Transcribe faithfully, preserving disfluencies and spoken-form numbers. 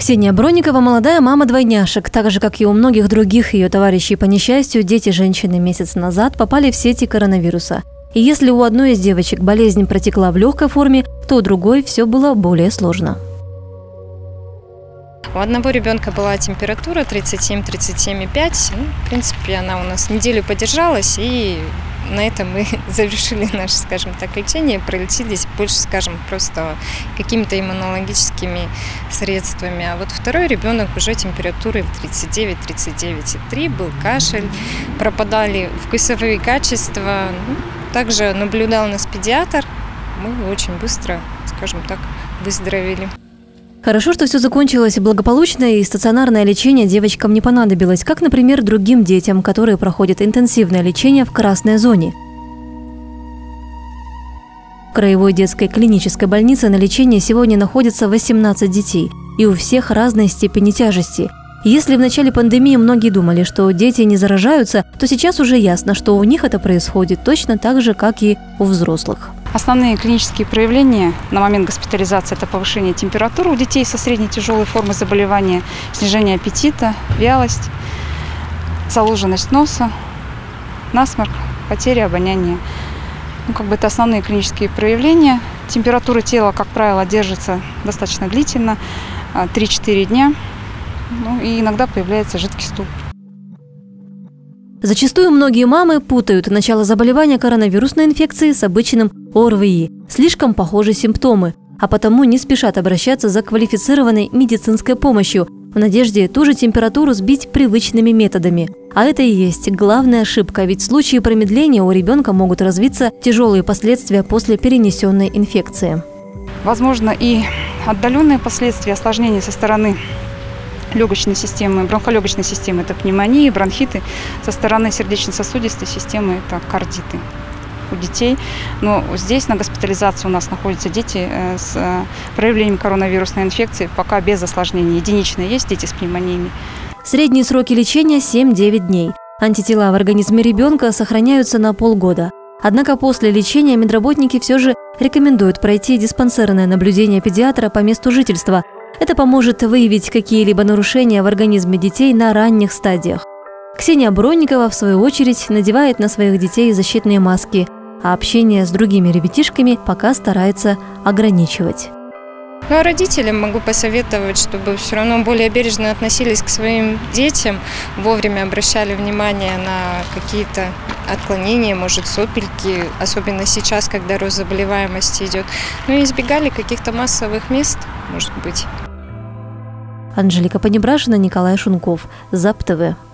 Ксения Бронникова – молодая мама двойняшек. Так же, как и у многих других ее товарищей по несчастью, дети женщины месяц назад попали в сети коронавируса. И если у одной из девочек болезнь протекла в легкой форме, то у другой все было более сложно. У одного ребенка была температура тридцать семь — тридцать семь и пять. Ну, в принципе, она у нас неделю подержалась, и на этом мы завершили наше, скажем так, лечение. Пролечились больше, скажем, просто какими-то иммунологическими средствами. А вот второй ребенок уже температурой тридцать девять — тридцать девять и три, был кашель, пропадали вкусовые качества. Ну, также наблюдал нас педиатр. Мы очень быстро, скажем так, выздоровели. Хорошо, что все закончилось благополучно, и стационарное лечение девочкам не понадобилось, как, например, другим детям, которые проходят интенсивное лечение в красной зоне. В Краевой детской клинической больнице на лечении сегодня находится восемнадцать детей, и у всех разной степени тяжести. Если в начале пандемии многие думали, что дети не заражаются, то сейчас уже ясно, что у них это происходит точно так же, как и у взрослых. Основные клинические проявления на момент госпитализации – это повышение температуры у детей со средней тяжелой формой заболевания, снижение аппетита, вялость, заложенность носа, насморк, потеря обоняния. Ну, как бы это основные клинические проявления. Температура тела, как правило, держится достаточно длительно, три-четыре дня. Ну, и иногда появляется жидкий стул. Зачастую многие мамы путают начало заболевания коронавирусной инфекцией с обычным О Р Ви И. Слишком похожи симптомы, а потому не спешат обращаться за квалифицированной медицинской помощью в надежде ту же температуру сбить привычными методами. А это и есть главная ошибка, ведь в случае промедления у ребенка могут развиться тяжелые последствия после перенесенной инфекции. Возможно, и отдаленные последствия осложнений со стороны легочной системы, бронхолегочной системы – это пневмонии, бронхиты, со стороны сердечно-сосудистой системы – это кардиты у детей. Но здесь на госпитализации у нас находятся дети с проявлением коронавирусной инфекции, пока без осложнений. Единичные есть дети с пневмониями. Средние сроки лечения – семь-девять дней. Антитела в организме ребенка сохраняются на полгода. Однако после лечения медработники все же рекомендуют пройти диспансерное наблюдение педиатра по месту жительства. Это поможет выявить какие-либо нарушения в организме детей на ранних стадиях. Ксения Бронникова, в свою очередь, надевает на своих детей защитные маски, а общение с другими ребятишками пока старается ограничивать. Ну, а родителям могу посоветовать, чтобы все равно более бережно относились к своим детям, вовремя обращали внимание на какие-то отклонения, может, сопельки, особенно сейчас, когда рост заболеваемости идет. Ну и избегали каких-то массовых мест, может быть. Анжелика Понебрашина, Николай Шунков, ЗАП-ТВ.